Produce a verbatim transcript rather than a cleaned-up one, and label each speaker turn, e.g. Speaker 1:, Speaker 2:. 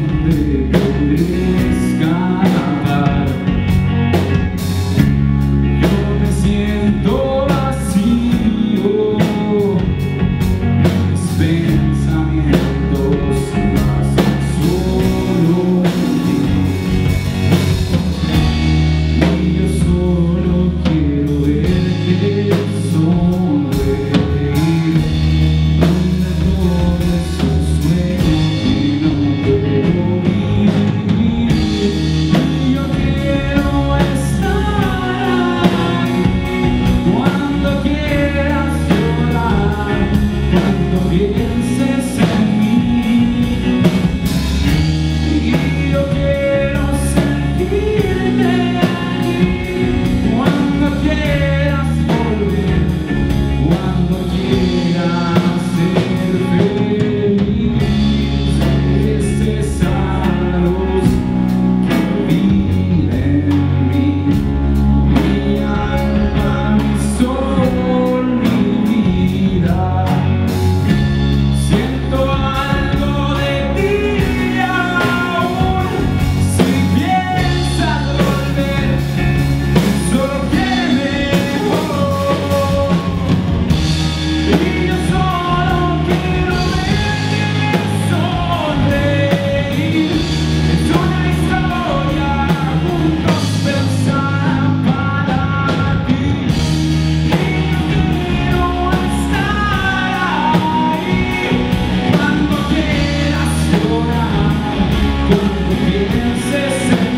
Speaker 1: donde podré escapar. Yo me siento vacío, mis pensamientos más solo y yo solo quiero verte sonreír. Pienses en mí y yo quiero sentirte ahí cuando quieras volver, cuando quieras ser feliz. Necesarios que viven en mí, mi alma, mi sol, mi vida. Cuando pienses en